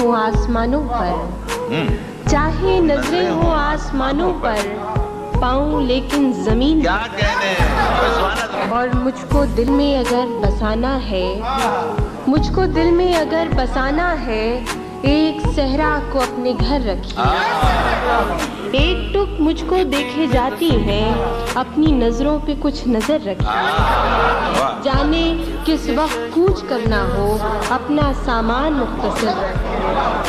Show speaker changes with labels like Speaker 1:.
Speaker 1: हो आसमानों पर, चाहे नजरें हो आसमानों पर, पाऊं लेकिन जमीन
Speaker 2: क्या कहने।
Speaker 1: और मुझको दिल में अगर बसाना है, मुझको दिल में अगर बसाना है, एक सहरा को अपने घर रखिए। एक टुक मुझको देखे जाती है, अपनी नजरों पे कुछ नजर रखिए। जाने किस वक्त कूच करना हो, अपना सामान मुख्तसर रखिए।